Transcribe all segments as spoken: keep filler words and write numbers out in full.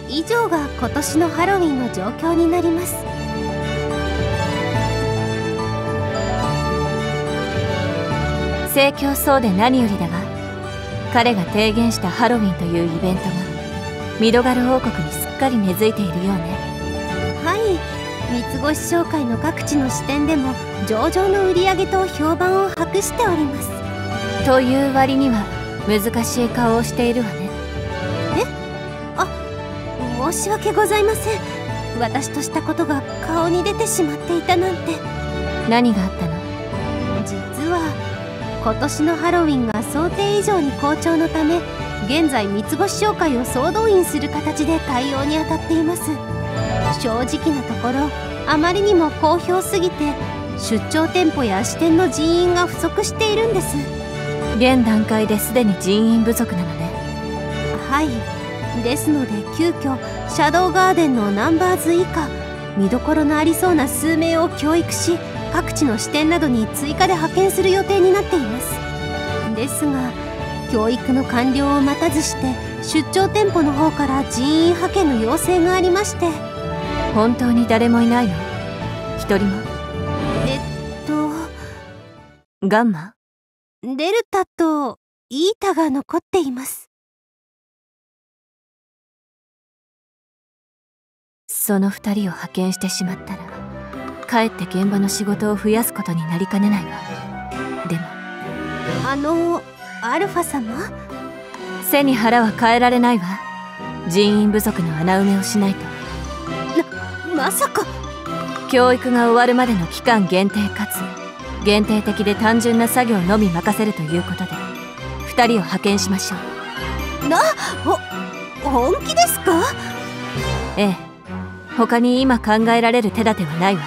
以上が今年のハロウィンの状況になります。 盛況そうで何よりだわ。彼が提言したハロウィンというイベントがミドガル王国にすっかり根付いているようね。 はい、三つ星商会の各地の支店でも上々の売り上げと評判を博しております。 という割には難しい顔をしているわね。 え？あ、申し訳ございません。私としたことが顔に出てしまっていたなんて。 何があったの？ 実は今年のハロウィンが想定以上に好調のため、現在三つ星商会を総動員する形で対応に当たっています。正直なところ、あまりにも好評すぎて出張店舗や支店の人員が不足しているんです。 現段階ですでに人員不足なのね。 はい、ですので急遽シャドウガーデンのナンバーズ以下、見どころのありそうな数名を教育し、各地の支店などに追加で派遣する予定になっています。ですが教育の完了を待たずして出張店舗の方から人員派遣の要請がありまして。 本当に誰もいないの？一人も？ えっとガンマ？ デルタとイータが残っています。 その二人を派遣してしまったらかえって現場の仕事を増やすことになりかねないわ。でもあのアルファ様、 背に腹は変えられないわ。人員不足の穴埋めをしないと。 な、まさか。 教育が終わるまでの期間限定かつ限定的で単純な作業のみ任せるということで二人を派遣しましょう。 な、ほ、本気ですか？ ええ、他に今考えられる手立てはないわ。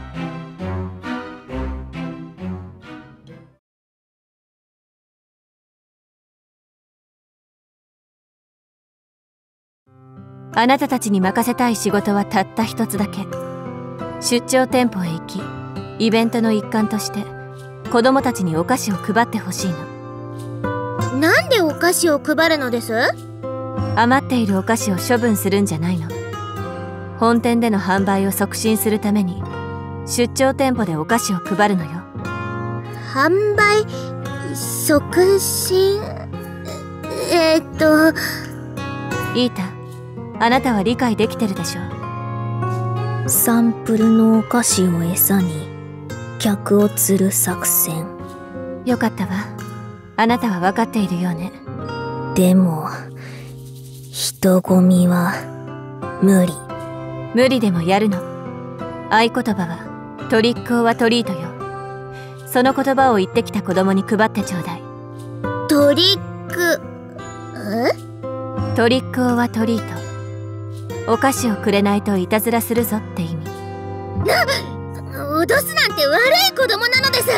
あなたたちに任せたい仕事はたった一つだけ。出張店舗へ行き、イベントの一環として子供たちにお菓子を配ってほしいの。 なんでお菓子を配るのです？ 余っているお菓子を処分するんじゃないの。本店での販売を促進するために出張店舗でお菓子を配るのよ。 販売促進？えー、っとイータ、あなたは理解できてるでしょ？ サンプルのお菓子を餌に客を釣る作戦。 よかったわ。あなたは分かっているようね。 でも人混みは無理。 無理でもやるの。合言葉はトリックオアトリートよ。その言葉を言ってきた子供に配ってちょうだい。 トリックえトリックオアトリート。お菓子をくれないといたずらするぞって意味。 な、脅すなんて悪い子供なのです。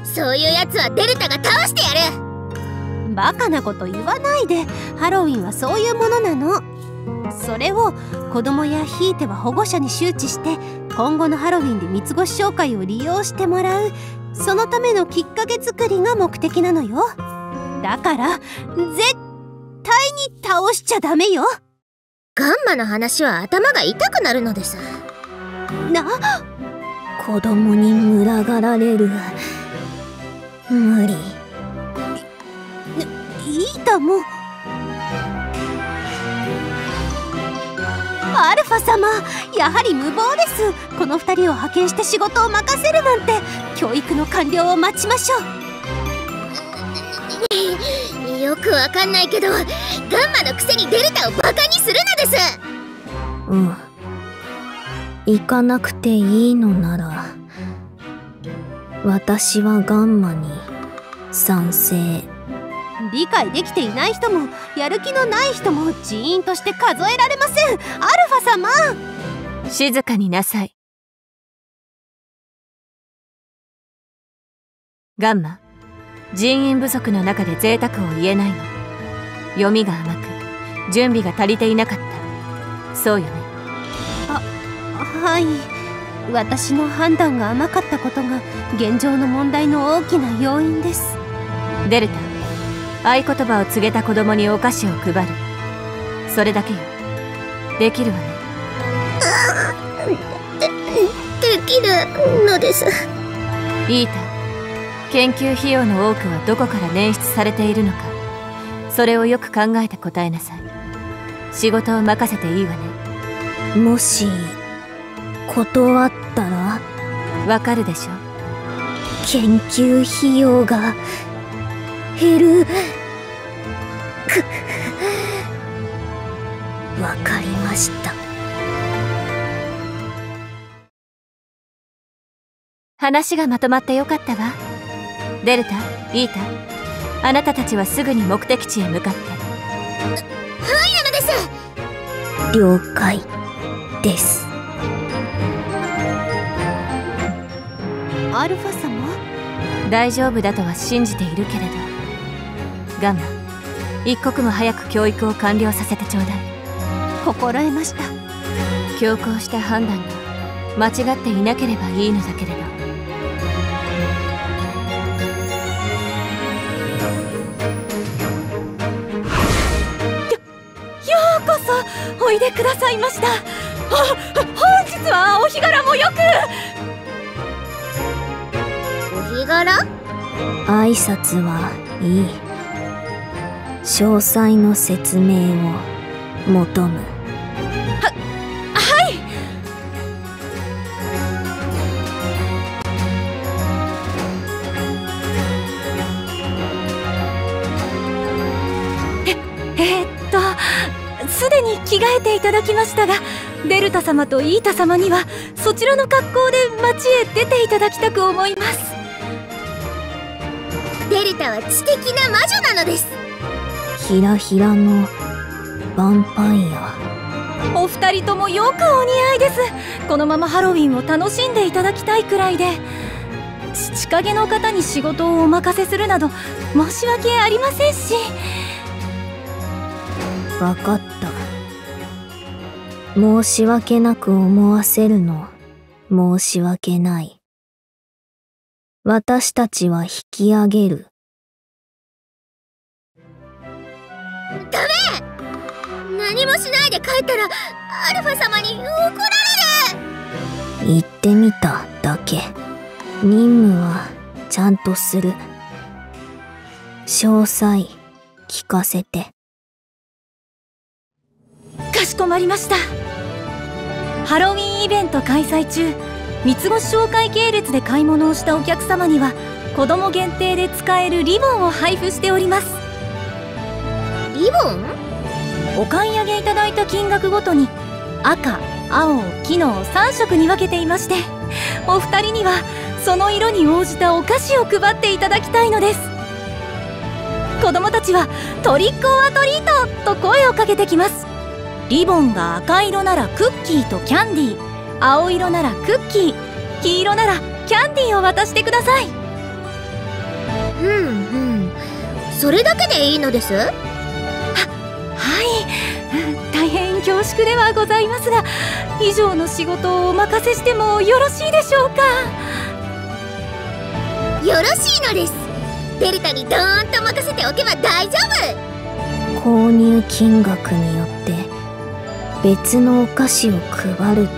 そういうやつはデルタが倒してやる。 バカなこと言わないで。ハロウィンはそういうものなの。それを子供やひいては保護者に周知して今後のハロウィンで三つ星商会を利用してもらう、そのためのきっかけ作りが目的なのよ。だから絶対に倒しちゃダメよ。 ガンマの話は頭が痛くなるのです。 な、 子供に群がられる。無理。 イータも。アルファ様、やはり無謀です。この二人を派遣して仕事を任せるなんて。教育の完了を待ちましょう。よくわかんないけどガンマのくせにデルタをバカにするのです。 うん、行かなくていいのなら私はガンマに賛成。 理解できていない人もやる気のない人も人員として数えられません。アルファ様、 静かになさい。ガンマ、人員不足の中で贅沢を言えないの。読みが甘く準備が足りていなかった。そうよね。 あ、はい。私の判断が甘かったことが現状の問題の大きな要因です。 デルタ、合言葉を告げた子供にお菓子を配る。それだけよ。 できるわね。 で、できるのです。 イータ、研究費用の多くはどこから捻出されているのか、それをよく考えて答えなさい。仕事を任せていいわね。 もし断ったらわかるでしょ。 研究費用が減る。くわかりました。 話がまとまってよかったわ。デルタ、イータ、あなたたちはすぐに目的地へ向かって。 はい、なのです。 了解です。 アルファ様？ 大丈夫だとは信じているけれど、ガンマ、一刻も早く教育を完了させてちょうだい。 心得ました。 強行した判断が間違っていなければいいのだけれど。 ようこそおいでくださいました。本日はお日柄もよく。 お日柄？ 挨拶はいい。詳細の説明を求む。 は、はい。え、えー、っとすでに着替えていただきましたが、デルタ様とイータ様にはそちらの格好で街へ出ていただきたく思います。 デルタは知的な魔女なのです。 ひらひらのヴァンパイア。 お二人ともよくお似合いです。このままハロウィンを楽しんでいただきたいくらいで、父影の方に仕事をお任せするなど申し訳ありませんし。 わかった。申し訳なく思わせるの申し訳ない。私たちは引き上げる。 ダメ！何もしないで帰ったらアルファ様に怒られる。 言ってみただけ。任務はちゃんとする。詳細聞かせて。 かしこまりました。ハロウィンイベント開催中、三つ星商会系列で買い物をしたお客様には子供限定で使えるリボンを配布しております。 リボン？ お買い上げいただいた金額ごとに赤、青、黄のさん色に分けていまして、お二人にはその色に応じたお菓子を配っていただきたいのです。子供たちはトリックオアトリートと声をかけてきます。リボンが赤色ならクッキーとキャンディー、青色ならクッキー、黄色ならキャンディーを渡してください。 ふんふん、それだけでいいのです？は、 はい、大変恐縮ではございますが、以上の仕事をお任せしてもよろしいでしょうか？ よろしいのです。デルタにドーンと任せておけば大丈夫。 購入金額によって別のお菓子を配るって、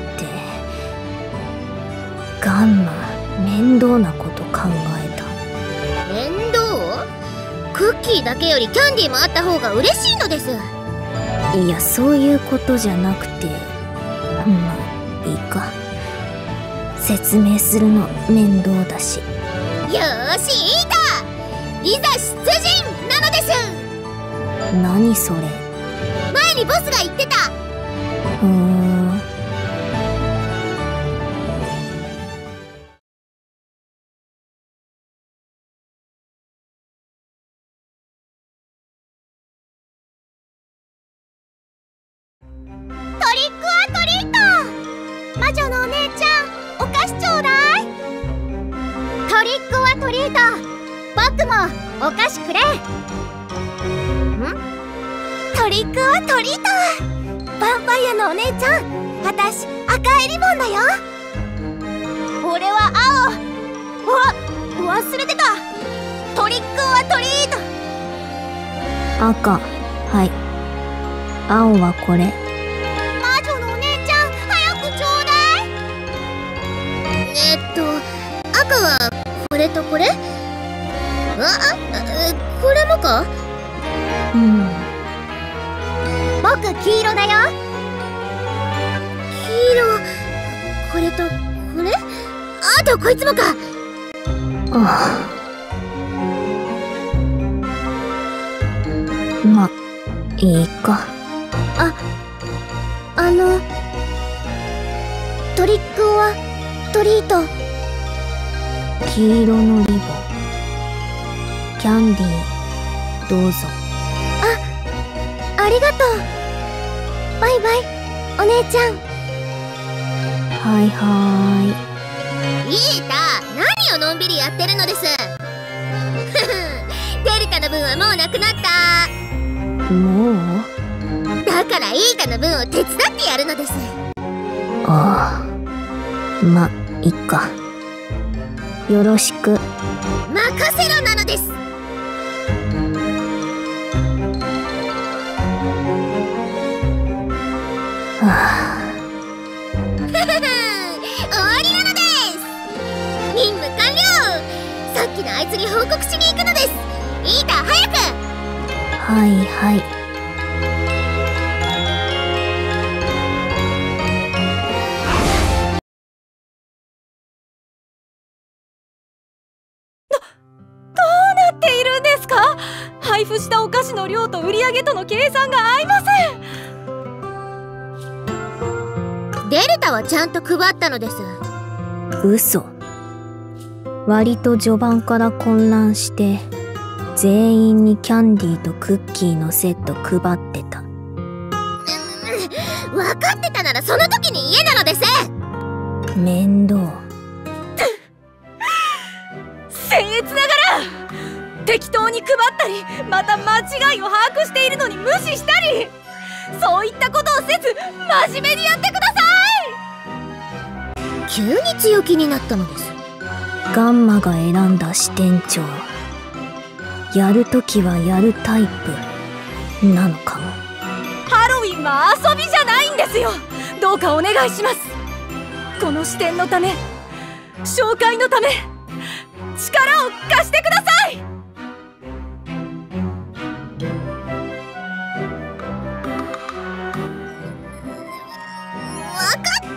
ガンマ面倒なこと考えた。 面倒？クッキーだけよりキャンディーもあった方が嬉しいのです。 いや、そういうことじゃなくて、まあいいか。説明するの面倒だし。 よーし、いいか、いざ出陣なのです。 何それ？ 前にボスが言ってた。 ふーん。 トリックアトリート。魔女のお姉ちゃん、お菓子ちょうだい。トリックアトリート。僕もお菓子くれ。ん？トリックアトリート。ヴァンパイアのお姉ちゃん、私赤いリボンだよ。俺は青。わ、忘れてた。トリックアトリート。 赤、はい。青はこれ。 マ赤はこれとこれ？あ、これもか？ うん。 僕黄色だよ。黄色、これとこれ？あとこいつもか。 ああ、ま、いいか。 あ、あのトリックオアトリート。 黄色のリボン、キャンディーどうぞ。 あ、ありがとう。バイバイお姉ちゃん。 はいはイータ、何をのんびりやってるのです。デルタの分はもうなくなった。 ーい。もう？ だからイータの分を手伝ってやるのです。 ああ、ま、いっか。よろしく。 任せろなのです。 はあ。 終わりなのです。任務完了。さっきのあいつに報告しに行くのです。イータ、早く。 はいはい。 っているんですか？配布したお菓子の量と売り上げとの計算が合いません。 デルタはちゃんと配ったのです。 嘘。割と序盤から混乱して全員にキャンディーとクッキーのセット配ってた。 分かってたならその時に言えなのです。 面倒。 僭越ながら適当に配ったり、また間違いを把握しているのに無視したり、そういったことをせず真面目にやってください。 急に強気になったのです。 ガンマが選んだ支店長、やるときはやるタイプなのかも。 ハロウィンは遊びじゃないんですよ。どうかお願いします。この支店のため、紹介のため、力を貸してください。 分かった。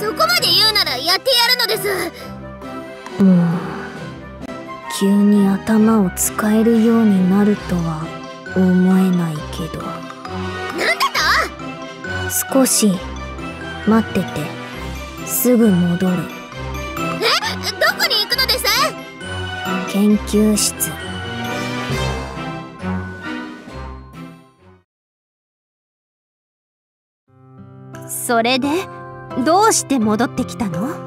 そこまで言うならやってやるのです。 うん。急に頭を使えるようになるとは思えないけど。 なんだと？ 少し待ってて、すぐ戻る。 え、どこに行くのです？ 研究室。 それでどうして戻ってきたの？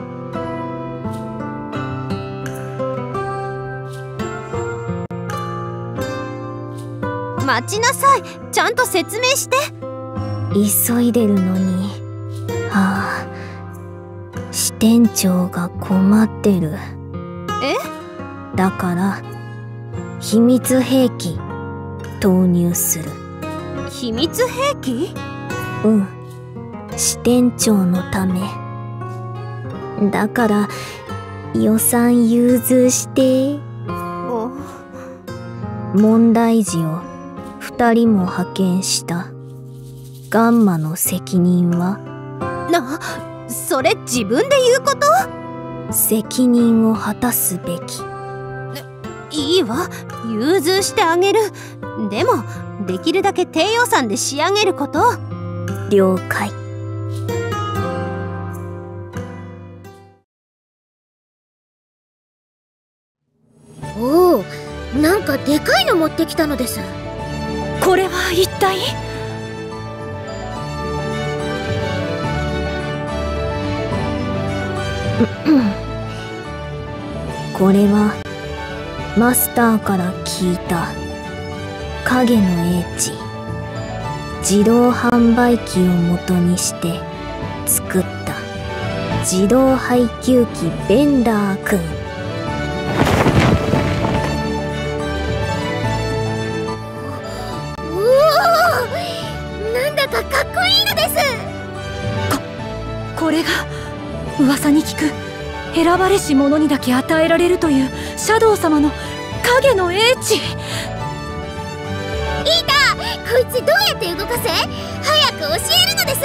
待ちなさい。ちゃんと説明して。 急いでるのに。はあ、支店長が困ってる。 え？ だから秘密兵器投入する。 秘密兵器？ うん、支店長のためだから、予算融通して。 お問題児を二人も派遣したガンマの責任は？ な、それ自分で言うこと？ 責任を果たすべき。 いいわ、融通してあげる。でもできるだけ低予算で仕上げること。 了解。 おお、なんかでかいの持ってきたのです。 これは一体？ これはマスターから聞いた影の英知、自動販売機を元にして作った自動配給機ベンダーくん。 おお、なんだかかっこいいのです。 こ、これが噂に聞く選ばれし者にだけ与えられるというシャドウ様の影の英知。 いいた、こいつどうやって動かせ？早く教えるのです。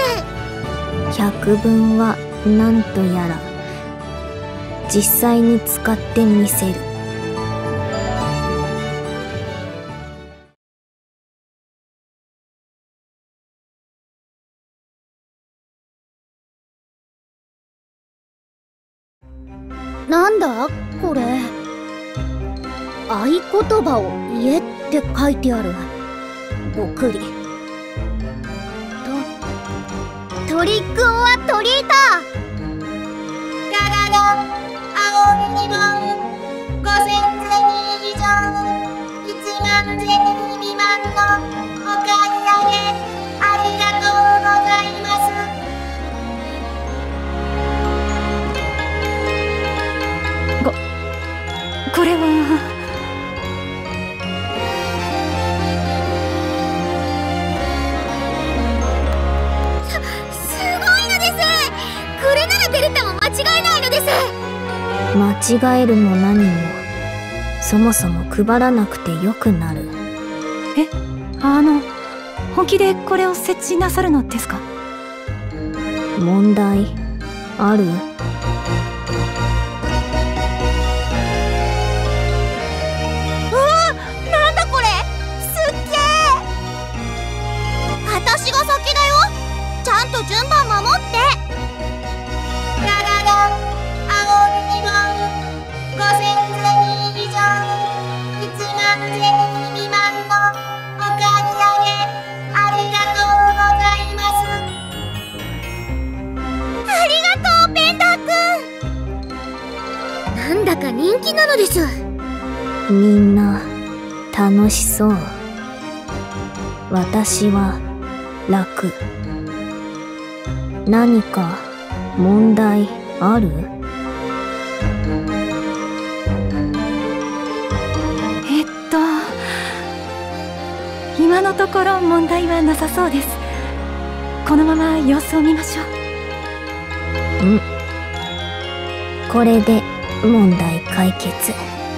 百聞はなんとやら実際に使ってみせる。 なんだこれ。合言葉を言えって書いてある。ごくりとトリックオアトリート。ガガガ青いリボンごせんゼニー以上いちまんゼニー未満のお買い上げありがとうございます。 これはす、すごいのです。これならデルタも間違えないのです。 間違えるも何もそもそも配らなくてよくなる。 え、あの本気でこれを設置なさるのですか？ 問題ある？ 私が先だよ。ちゃんと順番守って。ガガガ青いリボンごせんゼニー以上いちまんゼニー未満のお買い上げありがとうございます。ありがとうペンダーくん。なんだか人気なのです。 みんな楽しそう。私は楽。何か問題ある？ えっと今のところ問題はなさそうです。このまま様子を見ましょう。 うん。これで問題解決。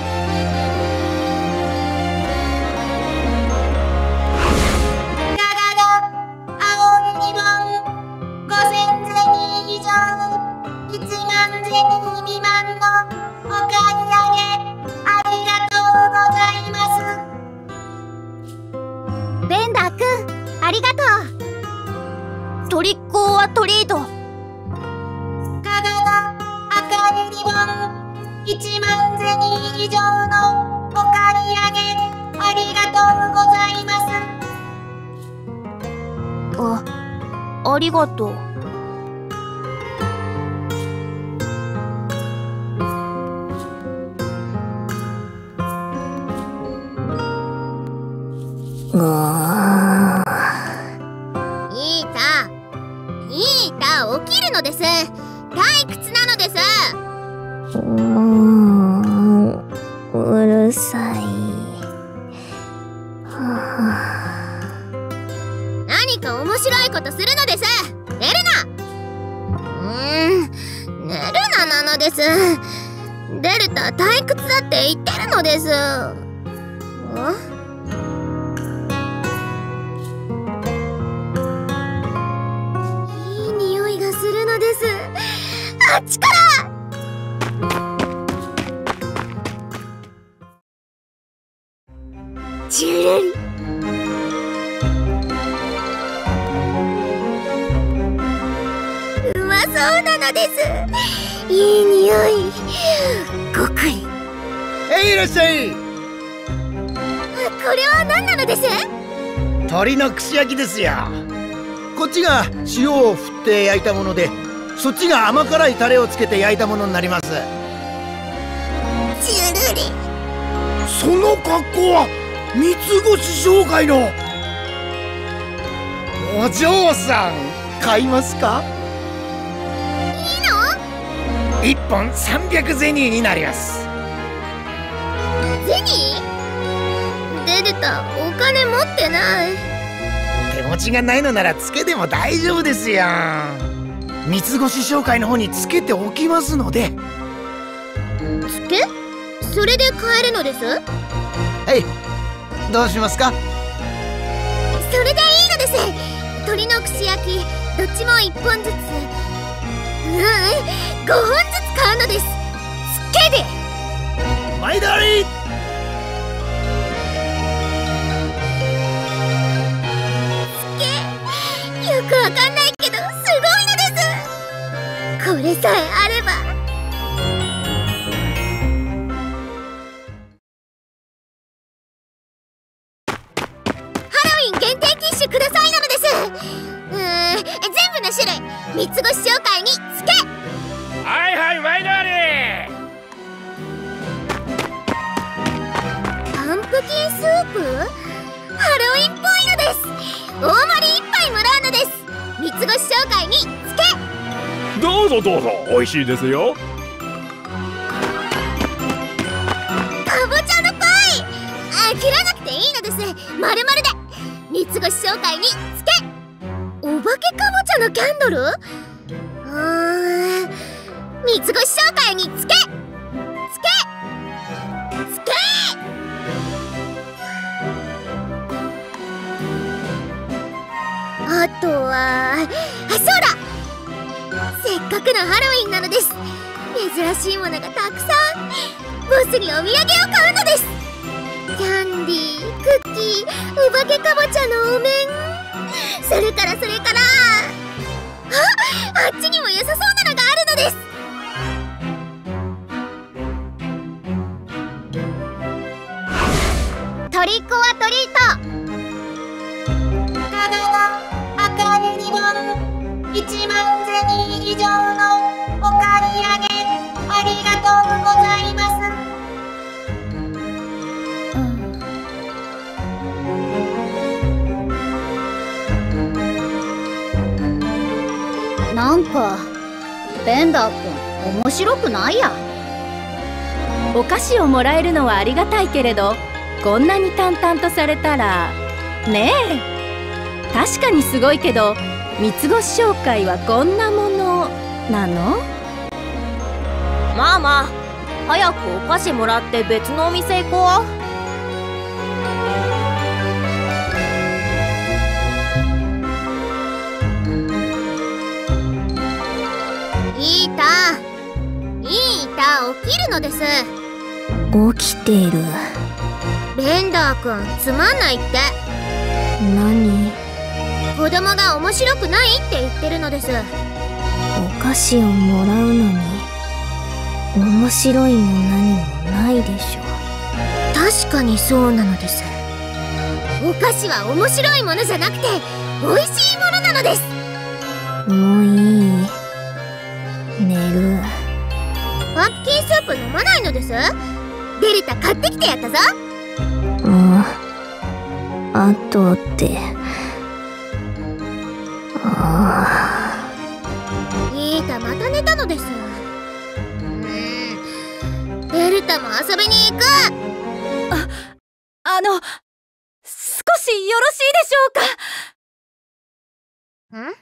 トリックオアトリート。カガが赤いリボンいちまんゼニー以上のお買い上げありがとうございます。あ、ありがとう。 うわー。 いいた、いいた、起きるのです。退屈なのです。 うーん、うるさい。はあ、何か面白いことするのです。寝るな。うーん、寝るななのです。デルタ退屈だって言ってるのです。ん？あっちから。ジュルリ。うまそうなのです。いい匂い。ごくり。 えい、いらっしゃい。 これは何なのです？ 鶏の串焼きですよ。こっちが塩を振って焼いたもので、そっちが甘辛いタレをつけて焼いたものになります。 ジュルリ。 その格好は三つ星商会のお嬢さん、買いますか？ いいの？ 一本三百ゼニーになります。 ゼニー？デルタ、お金持ってない。 手持ちがないのならつけても大丈夫ですよ。三つ星商会の方につけておきますので。 つけ？それで買えるのです？ はい、どうしますか？ それでいいのです。鶏の串焼きどっちもいっぽんずつ、ううんごほんずつ買うのです。つけで毎度あり。 よくわかんないけどすごいのです。これさえあれば。ハロウィン限定キッシュくださいなのです。うーん、全部の種類三つ星紹介につけ。 はいはい、毎度あり。 パンプキンスープ？ハロウィンっぽいのです。大盛り一杯もらうのです。三つ星紹介につけ。 どうぞどうぞ、美味しいですよ。 かぼちゃのパイ、あ、切らなくていいのです。まるまるで三つ星紹介につけ。お化けかぼちゃのキャンドル？うーん、三つ星紹介につけ。つけつけ。あとは、あ、そうだ、せっかくのハロウィンなのです。珍しいものがたくさん。ボスにお土産を買うのです。キャンディー、クッキー、お化けかぼちゃのお面、それからそれからあ、あっちにも良さそうなのがあるのです。トリックオアトリート。赤いリボンいちまんゼニー以上のお買い上げありがとうございます。なんかベンダーくん面白くないや。 お菓子をもらえるのはありがたいけれど、こんなに淡々とされたらねえ。確かにすごいけど、三つ星紹介はこんなものなの？ まあまあ、早くお菓子もらって別のお店行こう。 いいたいいた、起きるのです。 起きてる。 ベンダーくんつまんないって。 何？ 子供が面白くないって言ってるのです。 お菓子をもらうのに面白いも何もないでしょ。 確かにそうなのです。お菓子は面白いものじゃなくて美味しいものなのです。 もういい、寝る。 パンプキンスープ飲まないのです。デルタ買ってきてやったぞ。 うん、あとで。ああ、イータまた寝たのです。うーん、デルタも遊びに行く。 あ、あの、少しよろしいでしょうか。 ん？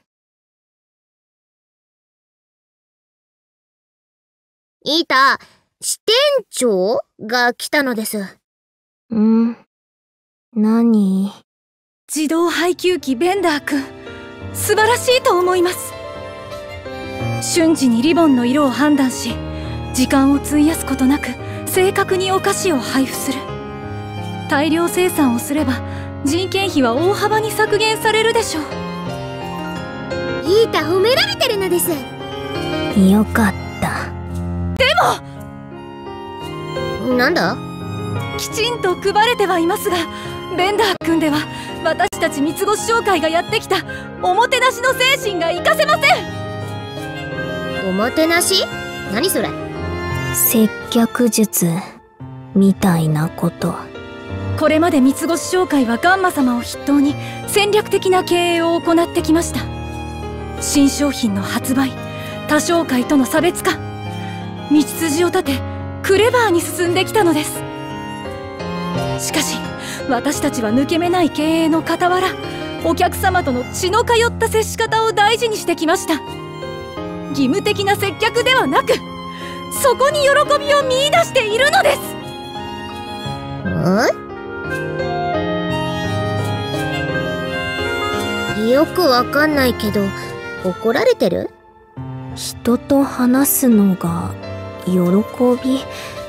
イータ、支店長が来たのです。 ん？何？ 自動配給機ベンダーくん、素晴らしいと思います。瞬時にリボンの色を判断し、時間を費やすことなく正確にお菓子を配布する。大量生産をすれば人件費は大幅に削減されるでしょう。 イータ褒められてるのです。 よかった。 でもなんだ？ きちんと配れてはいますが、ベンダー君では私たち三つ星商会がやってきたおもてなしの精神が活かせません。 おもてなし？何それ？ 接客術みたいなこと。 これまで三つ星商会はガンマ様を筆頭に戦略的な経営を行ってきました。新商品の発売、他商会との差別化、道筋を立てクレバーに進んできたのです。しかし私たちは抜け目ない経営の傍ら、お客様との血の通った接し方を大事にしてきました。義務的な接客ではなく、 そこに喜びを見出しているのです。 ん？よくわかんないけど、怒られてる？ 人と話すのが喜び、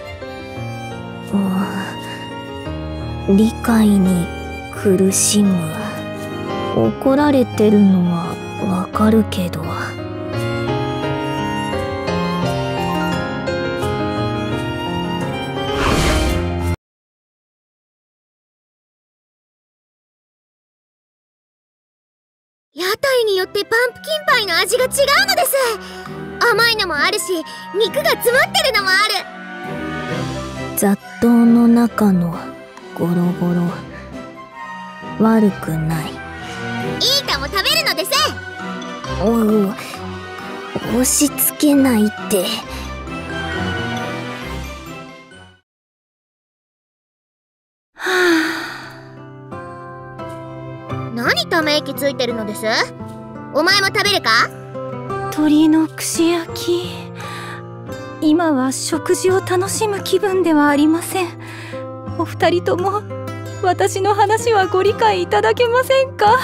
うん、理解に苦しむ。怒られてるのはわかるけど。 屋台によってパンプキンパイの味が違うのです。甘いのもあるし、肉が詰まってるのもある。雑踏の中のゴロゴロ、悪くない。 いいかも食べるのです。 おう、押し付けないって。 何ため息ついてるのです？お前も食べるか？ 鶏の串焼き。今は食事を楽しむ気分ではありません。お二人とも私の話はご理解いただけませんか？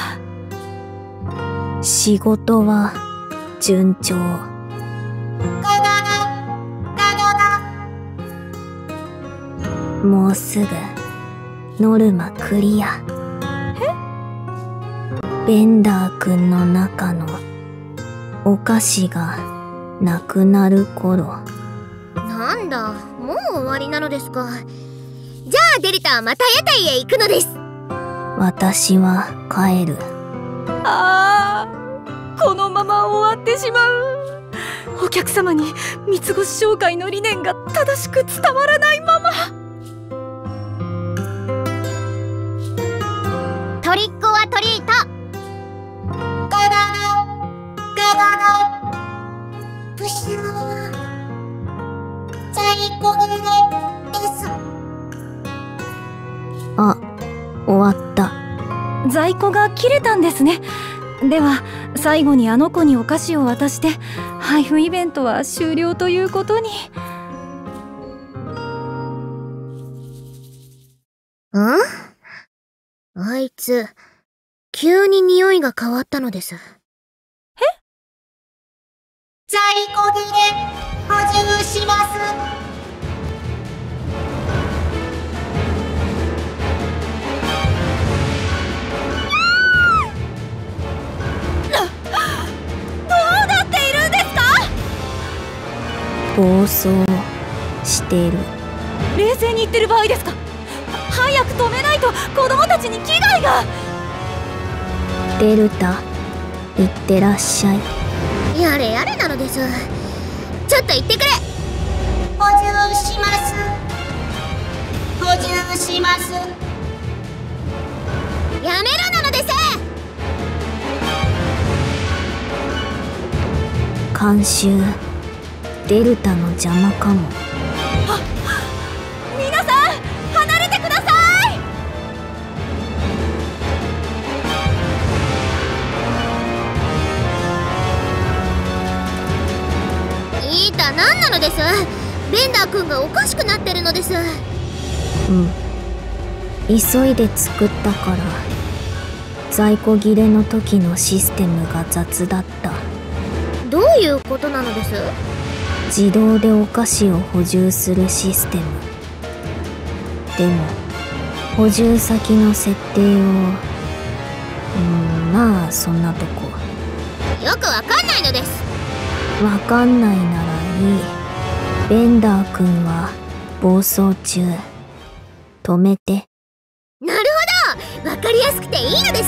仕事は順調。もうすぐノルマクリア。ベンダーくんの中のお菓子がなくなる頃。 なんだ、もう終わりなのですか。じゃあデルタはまた屋台へ行くのです。 私は帰る。 ああ、このまま終わってしまう。お客様に三つ星商会の理念が正しく伝わらないまま。 トリックはトリート。プシュー在庫切れです。 あ、終わった。 在庫が切れたんですね。では最後にあの子にお菓子を渡して配布イベントは終了ということに。 ん？あいつ急に匂いが変わったのです。 え？ 在庫切れ補充します。 暴走してる。 冷静に言ってる場合ですか？早く止めないと子供たちに危害が。 デルタ、行ってらっしゃい。 やれやれなのです。ちょっと行ってくれ。補充します。補充します。やめろなのです。 監修デルタの邪魔かも。 皆さん離れてください。いいた、何なのです。ベンダー君がおかしくなってるのです。 うん、急いで作ったから在庫切れの時のシステムが雑だった。 どういうことなのです？ 自動でお菓子を補充するシステム。でも補充先の設定を、うん、まあそんなとこ。 よくわかんないのです。 わかんないならいい。ベンダー君は暴走中。止めて。 なるほど、わかりやすくていいのです。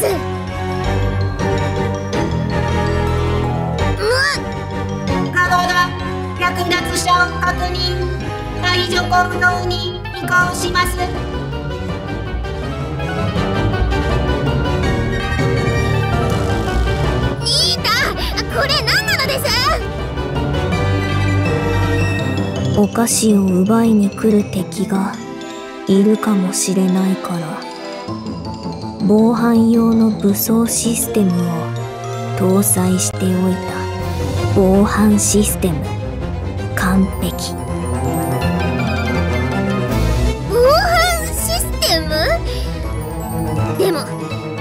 略奪者を確認。解除行動に移行します。 ニータ、これ何なのです？ お菓子を奪いに来る敵がいるかもしれないから防犯用の武装システムを搭載しておいた。防犯システム完璧。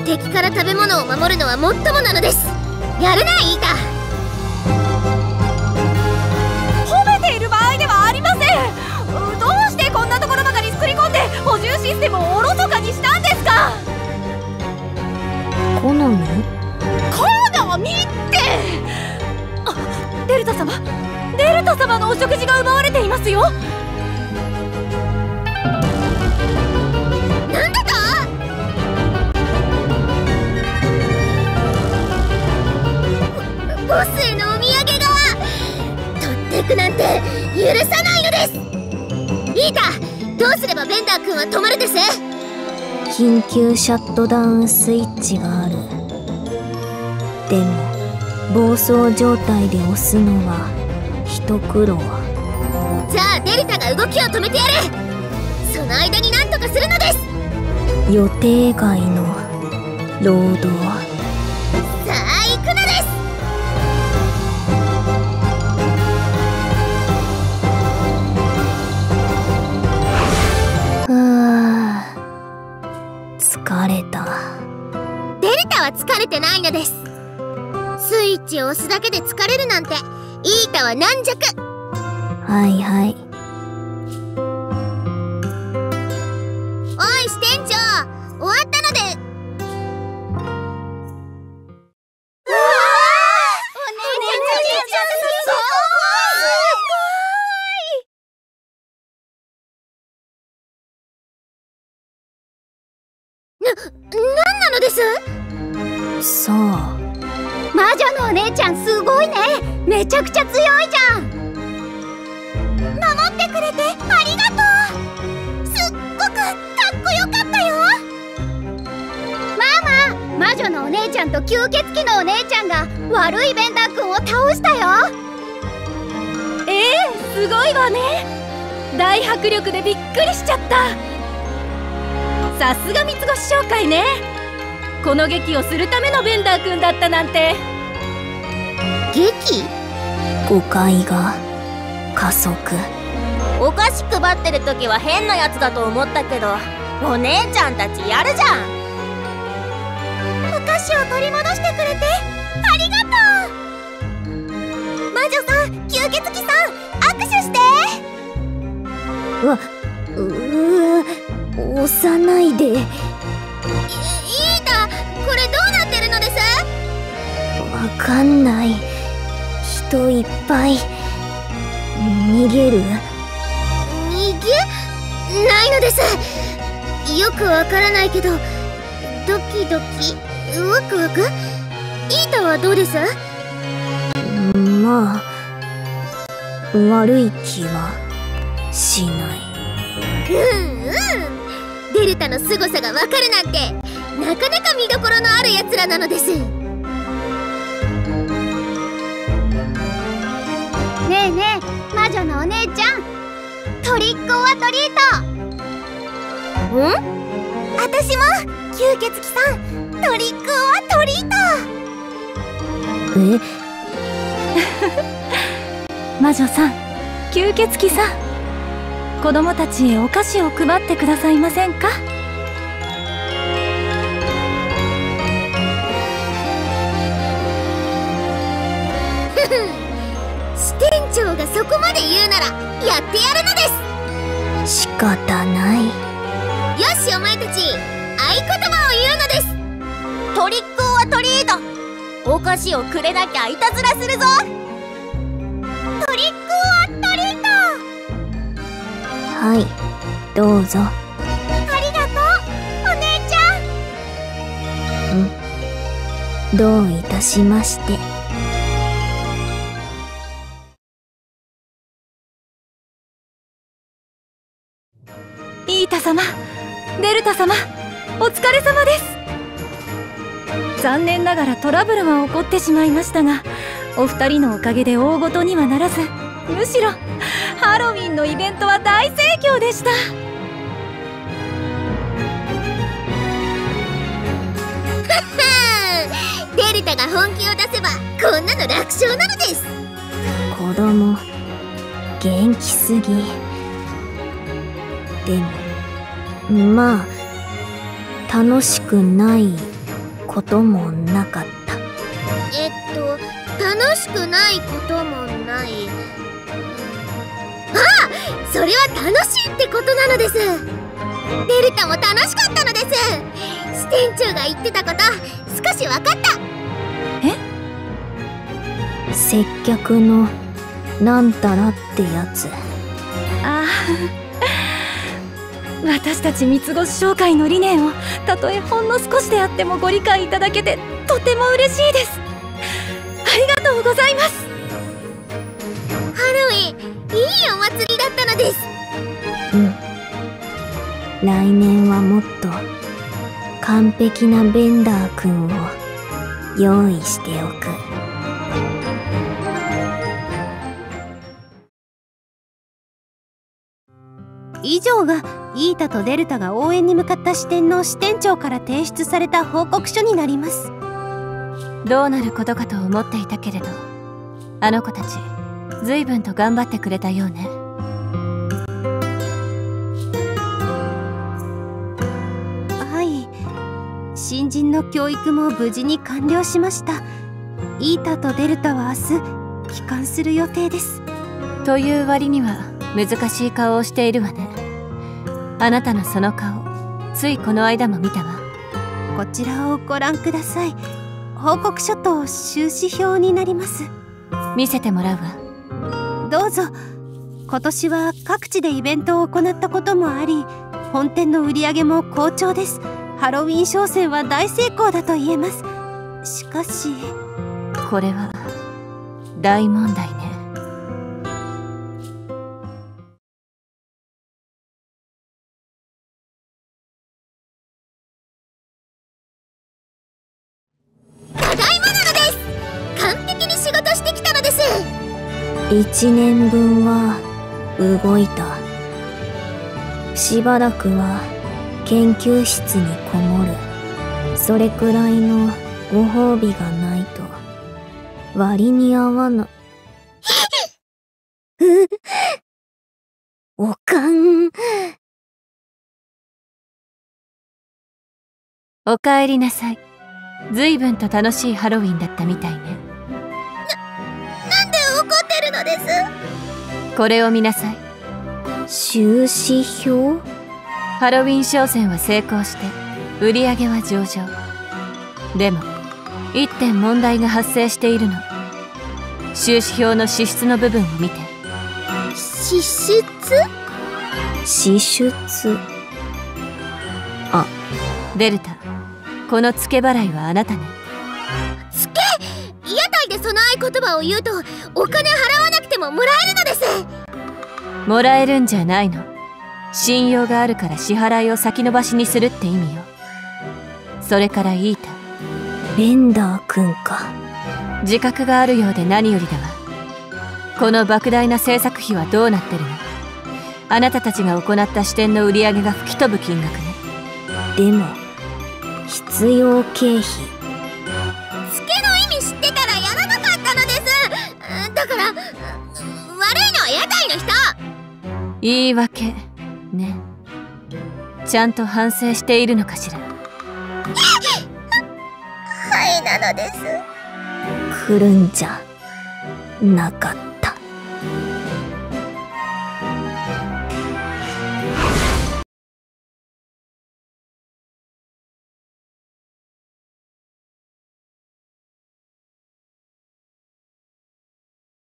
敵から食べ物を守るのはもっともなのです。やるなイータ。 褒めている場合ではありません。どうしてこんなところばかり作り込んで補充システムをおろそかにしたんですか。 好み？ 好みって。あ、デルタ様、デルタ様のお食事が奪われていますよ。 なんだと？ボスへのお土産が取っていくなんて許さないのです。イータ、どうすればベンダー君は止まるです？ 緊急シャットダウンスイッチがある。でも暴走状態で押すのは一苦労。 じゃあデルタが動きを止めてやる。その間に何とかするのです。 予定外の労働。 さあ行くのです。 ふぅ、疲れた。 デルタは疲れてないのです。スイッチを押すだけで疲れるなんてイータは軟弱。 はいはい。 おい支店長、終わったので。うわー、お姉ちゃんすごい。な、なんなのです？ そう、 魔女のお姉ちゃんすごいね。めちゃくちゃ強いじゃん。守ってくれてありがとう。すっごくかっこよかったよ。ママ、魔女のお姉ちゃんと吸血鬼のお姉ちゃんが悪いベンダー君を倒したよ。 ええ、すごいわね。大迫力でびっくりしちゃった。さすが三つ星商会ね。この劇をするためのベンダー君だったなんて。 劇？ 誤解が加速。 お菓子配ってる時は変なやつだと思ったけど、お姉ちゃんたちやるじゃん。 お菓子を取り戻してくれてありがとう。魔女さん、吸血鬼さん、握手して。 うわ、うー、押さないで。 い、いいだ、これどうなってるのです？ わかんない。人いっぱい。逃げる？ 逃げないのです。よくわからないけどドキドキワクワク。イータはどうです？ まあ悪い気はしない。 うんうん、デルタの凄さがわかるなんてなかなか見どころのあるやつらなのです。ねえねえ、魔女のお姉ちゃん、トリックオアトリート。ん？私も吸血鬼さん、トリックオアトリート。 え魔女さん、吸血鬼さん、子供たちへお菓子を配ってくださいませんか？ 支店長がそこまで言うならやってやるのです。 仕方ない。 よし、お前たち合言葉を言うのです。 トリックオアトリート。お菓子をくれなきゃいたずらするぞ。 トリックオアトリート。 はい、どうぞ。 ありがとう、お姉ちゃん。 ん？どういたしまして。 イータ様、デルタ様、お疲れ様です。残念ながらトラブルは起こってしまいましたが、お二人のおかげで大ごとにはならず、むしろハロウィンのイベントは大盛況でした。 デルタが本気を出せばこんなの楽勝なのです。 子供元気すぎ。でもまあ楽しくないこともなかった。 えっと楽しくないこともない。ああ、それは楽しいってことなのです。デルタも楽しかったのです。支店長が言ってたこと少し分かった。 え？ 接客のなんたらってやつ。 ああ私たち三つ星商会の理念をたとえほんの少しであってもご理解いただけてとても嬉しいです。ありがとうございます。 ハロウィン、いいお祭りだったのです。 うん、来年はもっと完璧なベンダーくんを用意しておく。 以上がイータとデルタが応援に向かった支店の支店長から提出された報告書になります。 どうなることかと思っていたけれど、あの子たち随分と頑張ってくれたようね。 はい、新人の教育も無事に完了しました。イータとデルタは明日帰還する予定です。 という割には難しい顔をしているわね。あなたのその顔、ついこの間も見たわ。 こちらをご覧ください。報告書と収支表になります。 見せてもらうわ。 どうぞ。今年は各地でイベントを行ったこともあり、本店の売り上げも好調です。ハロウィン商戦は大成功だと言えます。しかしこれは大問題ね。 一年分は動いた。しばらくは研究室にこもる。それくらいのご褒美がないと割に合わな。おかん。 おかえりなさい。随分と楽しいハロウィンだったみたいね。 のです。 これを見なさい。 収支表？ ハロウィン商戦は成功して売り上げは上々。でも一点問題が発生しているの。収支表の支出の部分を見て。 支出？ 支出。あ、 デルタ、この付け払いはあなたね。 付け？屋台でその合言葉を言うとお金払わなくてももらえるのです。 もらえるんじゃないの。信用があるから支払いを先延ばしにするって意味よ。それからイータ、 ベンダーくんか。 自覚があるようで何よりだわ。この莫大な制作費はどうなってるの？あなたたちが行った支店の売り上げが吹き飛ぶ金額ね。 でも必要経費。 言い訳ね。ちゃんと反省しているのかしら。 はいなのです。 来るんじゃなかった。